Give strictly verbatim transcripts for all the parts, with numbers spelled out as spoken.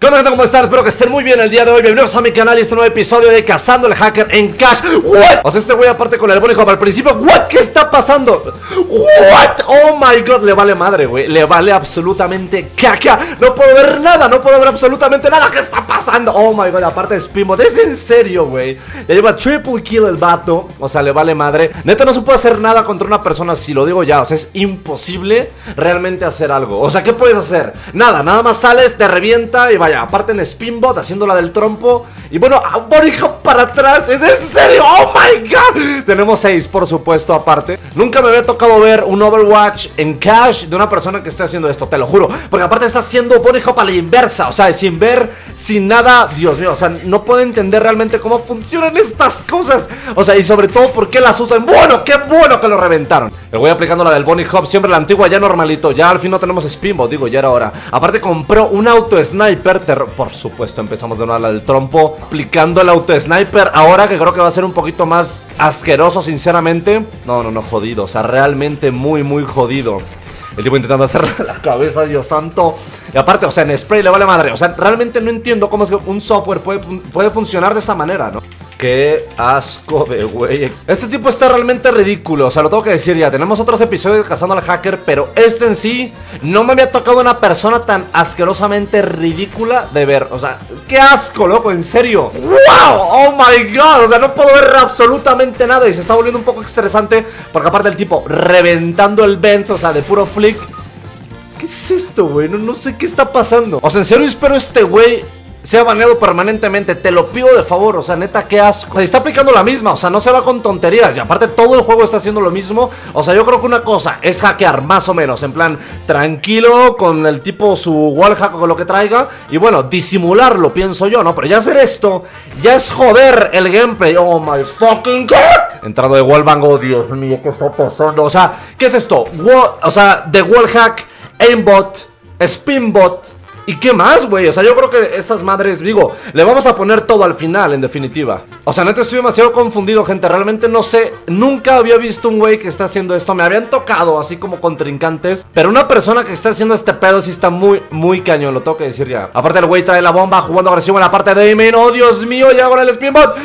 ¿Qué onda, gente? ¿Cómo están? Espero que estén muy bien el día de hoy. Bienvenidos a mi canal y este nuevo episodio de Cazando al Hacker en Cash. ¿What? O sea, este güey aparte con el Bunny Hop al principio. ¿What? ¿Qué está pasando? ¿What? Oh my god, le vale madre, güey. Le vale absolutamente caca. No puedo ver nada, no puedo ver absolutamente nada. ¿Qué está pasando? Oh my god, aparte de Spinbot. Es en serio, güey. Ya lleva triple kill el vato. O sea, le vale madre. Neta, no se puede hacer nada contra una persona así, lo digo ya. O sea, es imposible realmente hacer algo. O sea, ¿qué puedes hacer? Nada, nada más sales, te revienta y vaya. Aparte en Spinbot, haciendo la del trompo. Y bueno, Bunny Hop para atrás. ¿Es en serio? ¡Oh my god! Tenemos seis, por supuesto, aparte. Nunca me había tocado ver un Overwatch en Cash de una persona que esté haciendo esto, te lo juro. Porque aparte está haciendo Bunny Hop a la inversa. O sea, sin ver, sin nada. Dios mío, o sea, no puedo entender realmente cómo funcionan estas cosas. O sea, y sobre todo, ¿por qué las usan? Bueno, qué bueno que lo reventaron. Le voy aplicando la del Bunny Hop, siempre la antigua, ya normalito. Ya al fin no tenemos Spinbot, digo, ya era hora. Aparte compró un auto sniper terror. Por supuesto, empezamos de nuevo la del trompo, aplicando el auto sniper. Ahora que creo que va a ser un poquito más asqueroso, sinceramente. No, no, no, jodido. O sea, realmente muy, muy jodido. El tipo intentando hacer la cabeza, Dios santo. Y aparte, o sea, en spray le vale madre. O sea, realmente no entiendo cómo es que un software puede, puede funcionar de esa manera, ¿no? Qué asco de güey. Este tipo está realmente ridículo. O sea, lo tengo que decir ya. Tenemos otros episodios de Cazando al Hacker, pero este en sí no me había tocado una persona tan asquerosamente ridícula de ver. O sea, qué asco, loco, en serio. ¡Wow! ¡Oh my god! O sea, no puedo ver absolutamente nada. Y se está volviendo un poco estresante. Porque aparte el tipo reventando el vent, o sea, de puro flick. ¿Qué es esto, güey? No, no sé qué está pasando. O sea, en serio espero este güey sea baneado permanentemente, te lo pido de favor. O sea, neta, qué asco. O sea, está aplicando la misma, o sea, no se va con tonterías. Y aparte todo el juego está haciendo lo mismo. O sea, yo creo que una cosa es hackear, más o menos, en plan, tranquilo, con el tipo su wallhack o con lo que traiga. Y bueno, disimularlo, pienso yo, ¿no? Pero ya hacer esto, ya es joder el gameplay. Oh my fucking god. Entrado de wallbang, oh Dios mío, ¿qué está pasando? O sea, ¿qué es esto? Wall, o sea, de wallhack, aimbot, spinbot. ¿Y qué más, güey? O sea, yo creo que estas madres, digo, le vamos a poner todo al final, en definitiva. O sea, neta estoy demasiado confundido, gente. Realmente no sé, nunca había visto un güey que está haciendo esto. Me habían tocado así como contrincantes, pero una persona que está haciendo este pedo sí está muy, muy cañón, lo tengo que decir ya. Aparte el güey trae la bomba, jugando agresivo en la parte de aiming. ¡Oh, Dios mío! Ya con el Spinbot.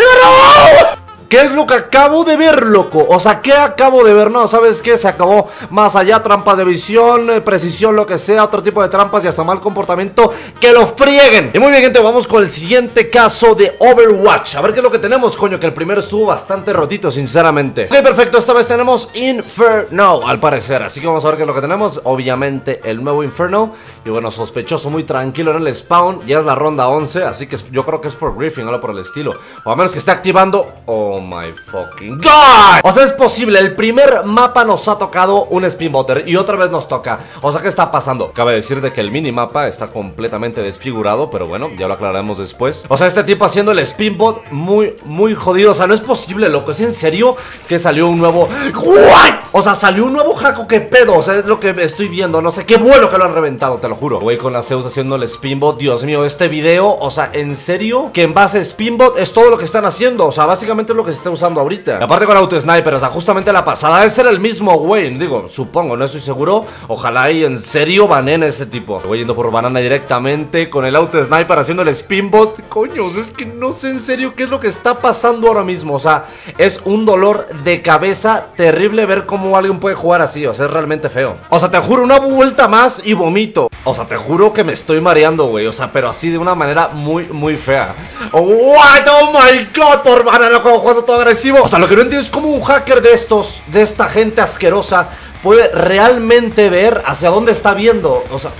¿Qué es lo que acabo de ver, loco? O sea, ¿qué acabo de ver? No, ¿sabes qué? Se acabó. Más allá, trampas de visión, eh, precisión, lo que sea, otro tipo de trampas y hasta mal comportamiento. ¡Que lo frieguen! Y muy bien, gente, vamos con el siguiente caso de Overwatch. A ver qué es lo que tenemos, coño, que el primero estuvo bastante rotito, sinceramente. Ok, perfecto, esta vez tenemos Inferno, al parecer. Así que vamos a ver qué es lo que tenemos. Obviamente, el nuevo Inferno. Y bueno, sospechoso, muy tranquilo en el spawn. Ya es la ronda once, así que yo creo que es por Griffin, no por el estilo. O a menos que esté activando... Oh my fucking god. O sea, es posible, el primer mapa nos ha tocado un Spinbotter y otra vez nos toca. O sea, ¿qué está pasando? Cabe decir de que el minimapa está completamente desfigurado, pero bueno, ya lo aclararemos después. O sea, este tipo haciendo el Spinbot muy, muy jodido. O sea, no es posible, loco. ¿Es en serio que salió un nuevo... ¿What? O sea, salió un nuevo hack, ¿qué pedo? O sea, es lo que estoy viendo. No sé, qué bueno que lo han reventado, te lo juro. Güey, con la Zeus haciendo el Spinbot. Dios mío, este video, o sea, ¿en serio? Que en base a Spinbot es todo lo que están haciendo. O sea, básicamente es lo que se está usando ahorita. Aparte con auto sniper, o sea, justamente la pasada es ser el mismo güey. Digo, supongo, no estoy seguro. Ojalá y en serio banen a ese tipo. Voy yendo por banana directamente con el auto sniper haciendo el Spinbot. Coños, es que no sé en serio qué es lo que está pasando ahora mismo. O sea, es un dolor de cabeza terrible ver cómo alguien puede jugar así. O sea, es realmente feo. O sea, te juro, una vuelta más y vomito. O sea, te juro que me estoy mareando, güey. O sea, pero así de una manera muy, muy fea. Oh, what? Oh my god, por banana jugando todo agresivo. O sea, lo que no entiendo es cómo un hacker de estos, de esta gente asquerosa, puede realmente ver hacia dónde está viendo. O sea...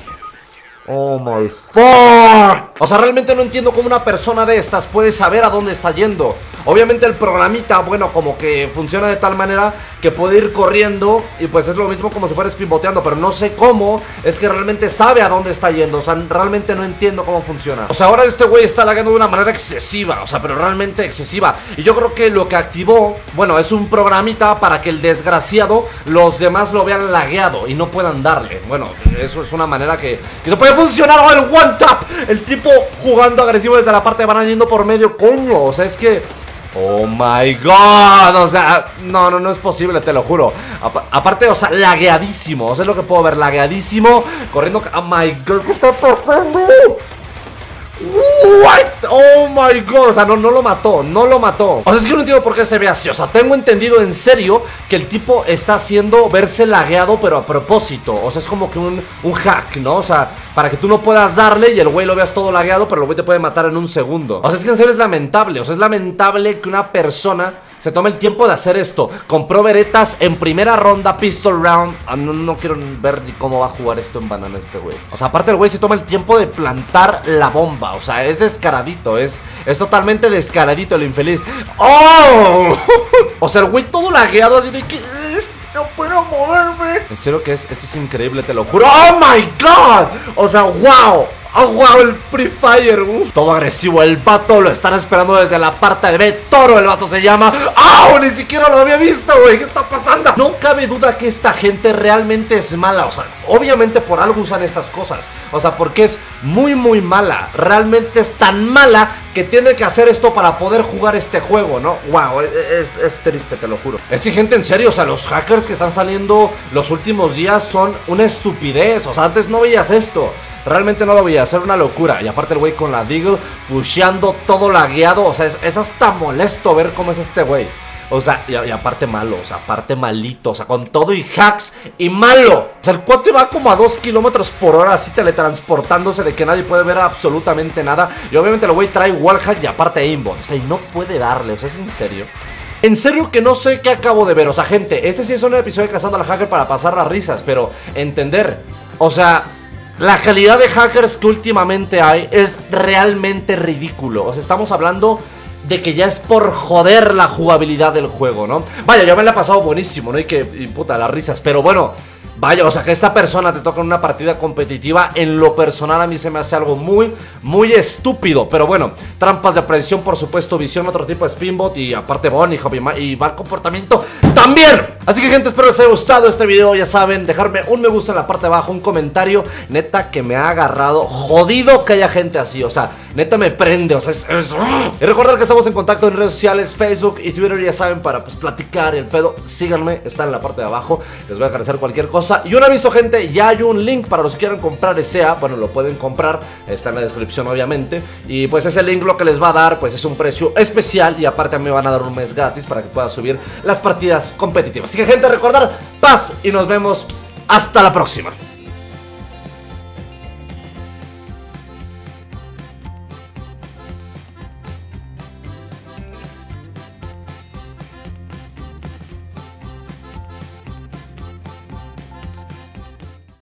Oh my fuck. O sea, realmente no entiendo cómo una persona de estas puede saber a dónde está yendo. Obviamente el programita, bueno, como que funciona de tal manera que puede ir corriendo y pues es lo mismo como si fuera spinboteando, pero no sé cómo es que realmente sabe a dónde está yendo. O sea, realmente no entiendo cómo funciona. O sea, ahora este güey está lagueando de una manera excesiva, o sea, pero realmente excesiva. Y yo creo que lo que activó, bueno, es un programita para que el desgraciado, los demás lo vean lagueado y no puedan darle. Bueno, eso es una manera que, que se puede funcionar. Oh, el one tap, el tipo jugando agresivo desde la parte de banana yendo por medio, coño. O sea, es que... Oh my god, o sea, no, no, no es posible, te lo juro. Apa- Aparte, o sea, lagueadísimo. O sea, es lo que puedo ver, lagueadísimo. Corriendo, oh my god, ¿qué está pasando? What? Oh my god, o sea, no, no lo mató, no lo mató. O sea, es que no entiendo por qué se ve así. O sea, tengo entendido en serio que el tipo está haciendo verse lagueado, pero a propósito. O sea, es como que un, un hack, ¿no? O sea, para que tú no puedas darle y el güey lo veas todo lagueado, pero el güey te puede matar en un segundo. O sea, es que en serio es lamentable. O sea, es lamentable que una persona se tome el tiempo de hacer esto. Compró veretas en primera ronda, pistol round. Ah, no, no quiero ver ni cómo va a jugar esto en banana este güey. O sea, aparte el güey se toma el tiempo de plantar la bomba. O sea, es descaradito, es, es totalmente descaradito el infeliz. ¡Oh! O sea, el güey todo lagueado así de que no puedo moverme. En serio que es, esto es increíble, te lo juro. ¡Oh my god! O sea, wow. ¡Oh, wow! El Free Fire, uh. Todo agresivo, el vato lo están esperando desde la parte de B. Toro, el vato se llama. ¡Ah! ¡Oh, ni siquiera lo había visto, güey! ¿Qué está pasando? No cabe duda que esta gente realmente es mala. O sea, obviamente por algo usan estas cosas. O sea, porque es muy, muy mala. Realmente es tan mala que tiene que hacer esto para poder jugar este juego, ¿no? ¡Wow! Es, es triste, te lo juro. Es que, gente, en serio, o sea, los hackers que están saliendo los últimos días son una estupidez. O sea, antes no veías esto. Realmente no lo veía, hacer una locura. Y aparte el güey con la Deagle pusheando todo lagueado. O sea, es, es hasta molesto ver cómo es este güey. O sea, y, y aparte malo, o sea, aparte malito. O sea, con todo y hacks y malo. O sea, el cuate va como a dos kilómetros por hora así teletransportándose de que nadie puede ver absolutamente nada. Y obviamente el güey trae wallhack y aparte aimbot. O sea, y no puede darle, o sea, es en serio. En serio que no sé qué acabo de ver. O sea, gente, este sí es un episodio de Cazando al Hacker para pasar las risas, pero entender, o sea, la calidad de hackers que últimamente hay es realmente ridículo. O sea, estamos hablando de que ya es por joder la jugabilidad del juego, ¿no? Vaya, yo me la he pasado buenísimo, ¿no? Y que, y puta, las risas, pero bueno, vaya, o sea, que esta persona te toca en una partida competitiva, en lo personal a mí se me hace algo muy, muy estúpido. Pero bueno, trampas de predicción, por supuesto, visión, otro tipo de spinbot y aparte Bonnie, y mal comportamiento también. Así que, gente, espero les haya gustado este video. Ya saben, dejarme un me gusta en la parte de abajo, un comentario. Neta que me ha agarrado jodido que haya gente así, o sea, neta me prende, o sea, es, es... Y recordar que estamos en contacto en redes sociales, Facebook y Twitter, ya saben, para pues platicar y el pedo. Síganme, está en la parte de abajo, les voy a agradecer cualquier cosa. Y un aviso, gente, ya hay un link para los que quieran comprar E S E A. Bueno, lo pueden comprar, está en la descripción obviamente. Y pues ese link lo que les va a dar, pues es un precio especial. Y aparte a mí me van a dar un mes gratis para que pueda subir las partidas competitivas. Así que, gente, recordar, paz y nos vemos hasta la próxima.